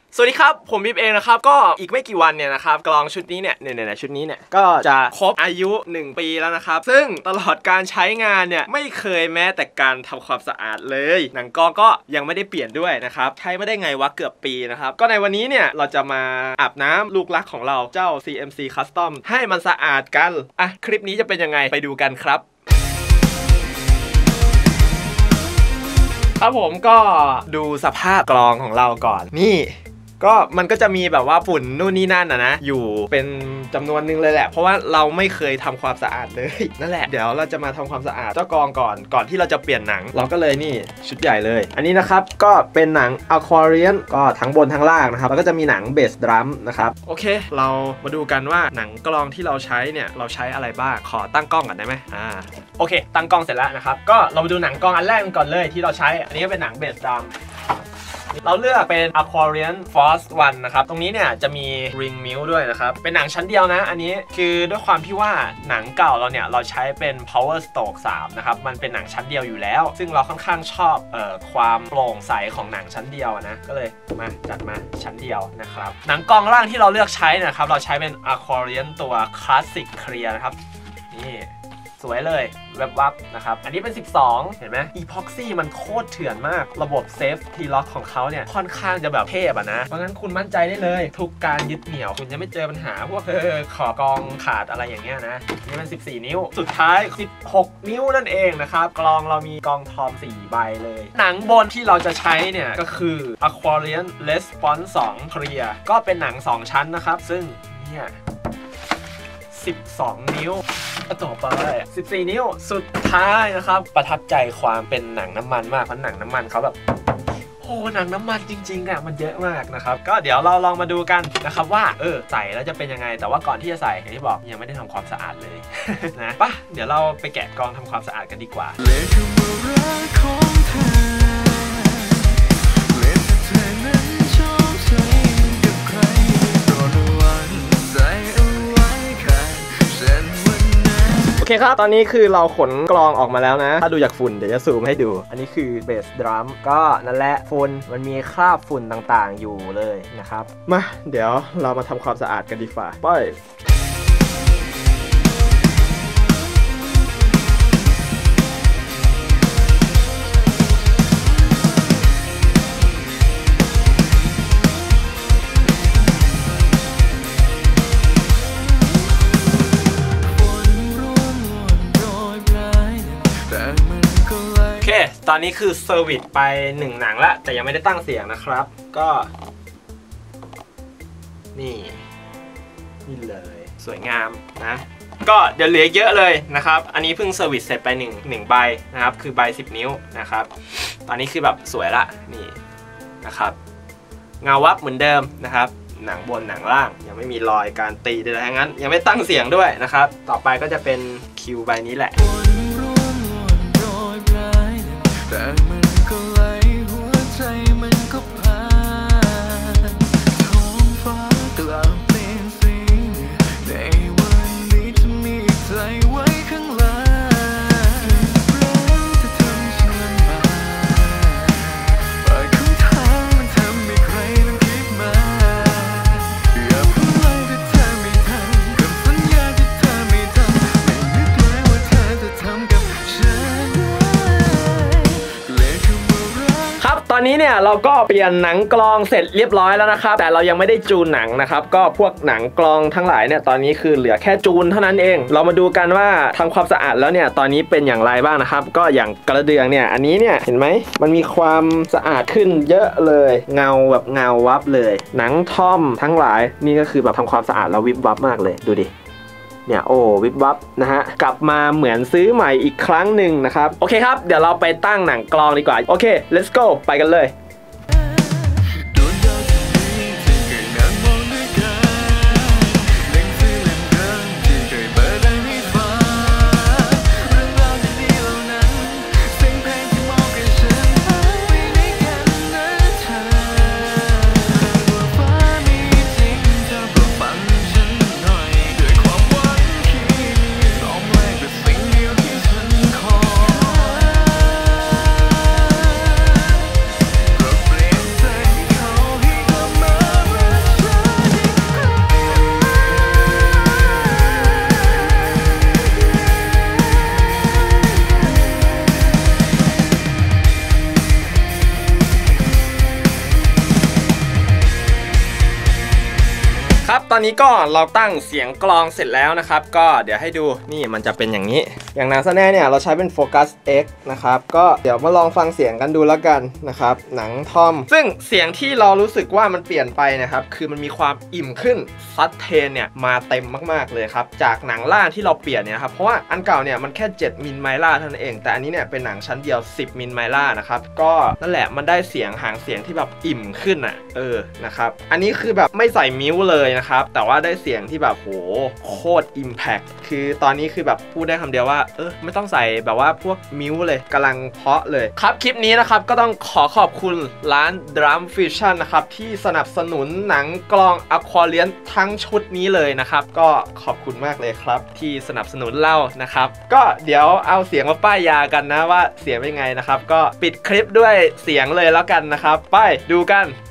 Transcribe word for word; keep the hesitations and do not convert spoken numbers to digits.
สวัสดีครับผมบิ๊บเองนะครับก็อีกไม่กี่วันเนี่ยนะครับกลองชุดนี้เนี่ยเนี่ยชุดนี้เนี่ยก็จะครบอายุหนึ่งปีแล้วนะครับซึ่งตลอดการใช้งานเนี่ยไม่เคยแม้แต่การทำความสะอาดเลยหนังกลองก็ยังไม่ได้เปลี่ยนด้วยนะครับใช้ไม่ได้ไงวะเกือบปีนะครับก็ในวันนี้เนี่ยเราจะมาอาบน้ำลูกรักของเราเจ้า ซี เอ็ม ซี Custom ให้มันสะอาดกันอ่ะคลิปนี้จะเป็นยังไงไปดูกันครับครับผมก็ดูสภาพกลองของเราก่อนนี่ก็มันก็จะมีแบบว่าฝุ่นนู่นนี่นั่นนะนะอยู่เป็นจำนวนนึงเลยแหละเพราะว่าเราไม่เคยทำความสะอาดเลยนั่นแหละเดี๋ยวเราจะมาทำความสะอาดเจ้ากลองก่อนก่อนที่เราจะเปลี่ยนหนังเราก็เลยนี่ชุดใหญ่เลยอันนี้นะครับก็เป็นหนัง Aquarian ก็ทั้งบนทั้งล่างนะครับแล้วก็จะมีหนังเบสดรัมนะครับโอเคเรามาดูกันว่าหนังกลองที่เราใช้เนี่ยเราใช้อะไรบ้างขอตั้งกล้องก่อนได้ไหมอ่าโอเคตั้งกล้องเสร็จแล้วนะครับก็เรามาดูหนังกลองอันแรกกันก่อนเลยที่เราใช้อันนี้ก็เป็นหนังเบสดรัมเราเลือกเป็น Aquarian Force วันนะครับตรงนี้เนี่ยจะมี Ring Mill ด้วยนะครับเป็นหนังชั้นเดียวนะอันนี้คือด้วยความที่ว่าหนังเก่าเราเนี่ยเราใช้เป็น Power Stroke สามนะครับมันเป็นหนังชั้นเดียวอยู่แล้วซึ่งเราค่อนข้างชอบเอ่อความโปร่งใสของหนังชั้นเดียวนะก็เลยมาจัดมาชั้นเดียวนะครับหนังกองล่างที่เราเลือกใช้นะครับเราใช้เป็น Aquarian ตัว Classic Clear นะครับนี่สวยเลยแวบวับนะครับอันนี้เป็นสิบสองเห็นไหมอีพ็อกซี่มันโคตรเถื่อนมากระบบเซฟทีล็อกของเขาเนี่ยค่อนข้างจะแบบเทพอะนะเพราะงั้นคุณมั่นใจได้เลยทุกการยึดเหนี่ยวคุณจะไม่เจอปัญหาพวกเออขอกองขาดอะไรอย่างเงี้ยนะนี่มันสิบสี่นิ้วสุดท้ายสิบหกนิ้วนั่นเองนะครับกลองเรามีกองทอมสี่ใบเลยหนังบนที่เราจะใช้เนี่ยก็คือ Aquarian Response สอง Clear ก็เป็นหนังสองชั้นนะครับซึ่งเนี่ยสิบสองนิ้วต่อไปสิบสี่นิ้วสุดท้ายนะครับประทับใจความเป็นหนังน้ำมันมากเพราะหนังน้ำมันเขาแบบโอ้หนังน้ำมันจริงๆอ่ะมันเยอะมากนะครับก็เดี๋ยวเราลองมาดูกันนะครับว่าเออใส่แล้วจะเป็นยังไงแต่ว่าก่อนที่จะใส่อย่างที่บอกยังไม่ได้ทำความสะอาดเลย นะปะเดี๋ยวเราไปแกะกรองทำความสะอาดกันดีกว่าโอเคครับตอนนี้คือเราขนกลองออกมาแล้วนะถ้าดูจากฝุ่นเดี๋ยวจะซูมให้ดูอันนี้คือเบสดรัมก็นั่นแหละฝุ่นมันมีคราบฝุ่นต่างๆอยู่เลยนะครับมาเดี๋ยวเรามาทำความสะอาดกันดีกว่าไปตอนนี้คือเซอร์วิสไปหนึ่งหนังแล้วแต่ยังไม่ได้ตั้งเสียงนะครับก็นี่นี่เลยสวยงามนะก็เดี๋ยวเหลือเยอะเลยนะครับอันนี้เพิ่งเซอร์วิสเสร็จไปหนึ่ง หนึ่งใบนะครับคือใบสิบนิ้วนะครับตอนนี้คือแบบสวยละนี่นะครับเงาวับเหมือนเดิมนะครับหนังบนหนังล่างยังไม่มีรอยการตีใดๆทั้งนั้นยังไม่ตั้งเสียงด้วยนะครับต่อไปก็จะเป็นคิวใบนี้แหละแต่มันก็ไหลหัวใจมันก็พาท้องฟ้ากลับเปลี่ยนสีในวันนี้จะมีใจไว้ข้างหลังรักจะทำฉันลำบากปากคำถามมันทำให้ใครต้องคิดมาอย่าพูดเลยที่เธอไม่ทำคำสัญญาที่เธอไม่ทำไม่นึกเลยว่าเธอจะทำกับฉันครับตอนนี้เนี่ยเราก็เปลี่ยนหนังกลองเสร็จเรียบร้อยแล้วนะครับแต่เรายังไม่ได้จูนหนังนะครับก็พวกหนังกลองทั้งหลายเนี่ยตอนนี้คือเหลือแค่จูนเท่านั้นเองเรามาดูกันว่าทำความสะอาดแล้วเนี่ยตอนนี้เป็นอย่างไรบ้างนะครับก็อย่างกระเดื่องเนี่ยอันนี้เนี่ยเห็นไหมมันมีความสะอาดขึ้นเยอะเลยเงาแบบเงาวับเลยหนังท่อมทั้งหลายนี่ก็คือแบบทำความสะอาดแล้ววิบวับมากเลยดูดิเนี่ยโอ้วิบวับนะฮะกลับมาเหมือนซื้อใหม่อีกครั้งหนึ่งนะครับโอเคครับเดี๋ยวเราไปตั้งหนังกลองดีกว่าโอเค let's go ไปกันเลยครับตอนนี้ก็เราตั้งเสียงกลองเสร็จแล้วนะครับก็เดี๋ยวให้ดูนี่มันจะเป็นอย่างนี้อย่างหนังสแนร์เนี่ยเราใช้เป็นโฟกัส X นะครับก็เดี๋ยวมาลองฟังเสียงกันดูแล้วกันนะครับหนังทอมซึ่งเสียงที่เรารู้สึกว่ามันเปลี่ยนไปนะครับคือมันมีความอิ่มขึ้นซัดเทนเนี่ยมาเต็มมากๆเลยครับจากหนังล่างที่เราเปลี่ยนเนี่ยครับเพราะว่าอันเก่าเนี่ยมันแค่เจ็ดมิลไมล่าเท่านั้นเองแต่อันนี้เนี่ยเป็นหนังชั้นเดียวสิบมิลไมล่านะครับก็นั่นแหละมันได้เสียงหางเสียงที่แบบอิ่มขึ้นอ่ะเออนะครับอันนี้คือแบบไม่ใส่มิวเลยนะครับแต่ว่าได้เสียงที่แบบโหโคตรอิมแพคคือตอนนี้คือแบบพูดได้คำเดียวว่าเออไม่ต้องใส่แบบว่าพวกมิวเลยกำลังเพาะเลยครับคลิปนี้นะครับก็ต้องขอขอบคุณร้าน Drum Fusion นะครับที่สนับสนุนหนังกลอง Aquarius ทั้งชุดนี้เลยนะครับก็ขอบคุณมากเลยครับที่สนับสนุนเรานะครับก็เดี๋ยวเอาเสียงมาป้ายยากันนะว่าเสียงเป็นไงนะครับก็ปิดคลิปด้วยเสียงเลยแล้วกันนะครับไปดูกัน